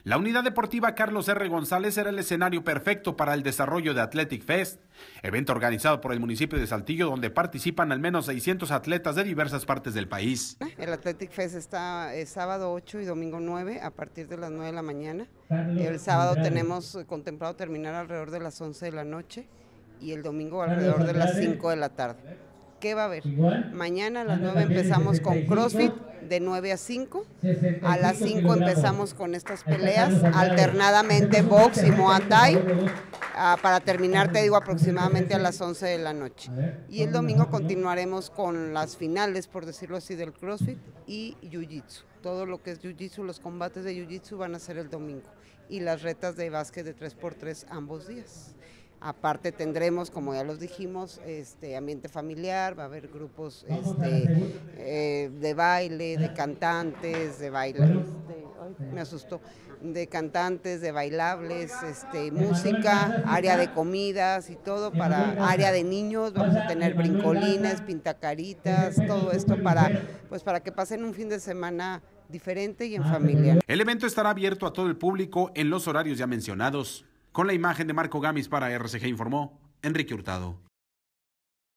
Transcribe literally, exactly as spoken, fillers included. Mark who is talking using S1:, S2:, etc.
S1: La unidad deportiva Carlos R. González era el escenario perfecto para el desarrollo de Athletic Fest, evento organizado por el municipio de Saltillo donde participan al menos seiscientos atletas de diversas partes del país.
S2: El Athletic Fest está es sábado ocho y domingo nueve a partir de las nueve de la mañana. El sábado tenemos contemplado terminar alrededor de las once de la noche y el domingo alrededor de las cinco de la tarde. ¿Qué va a haber? Mañana a las nueve empezamos con CrossFit, de nueve a cinco. A las cinco empezamos con estas peleas, alternadamente box y Muay Thai, uh, para terminar, te digo, aproximadamente a las once de la noche. Y el domingo continuaremos con las finales, por decirlo así, del CrossFit y Jiu-Jitsu. Todo lo que es Jiu-Jitsu, los combates de Jiu-Jitsu van a ser el domingo. Y las retas de básquet de tres por tres ambos días. Aparte tendremos, como ya los dijimos, este ambiente familiar, va a haber grupos este, eh, de baile, de cantantes, de baile, de, ay, me asustó, de cantantes, de bailables, este, música, área de comidas y todo, para área de niños, vamos a tener brincolines, pintacaritas, todo esto para, pues para que pasen un fin de semana diferente y en familia.
S1: El evento estará abierto a todo el público en los horarios ya mencionados. Con la imagen de Marco Gamis para R C G informó Enrique Hurtado.